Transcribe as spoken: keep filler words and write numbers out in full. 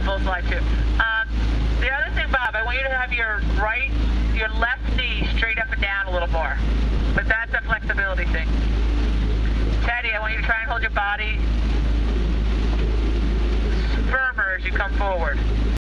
full slide too. Um, the other thing, Bob, I want you to have your right, your left knee straight up and down a little more. But that's a flexibility thing. Teddy, I want you to try and hold your body firmer as you come forward.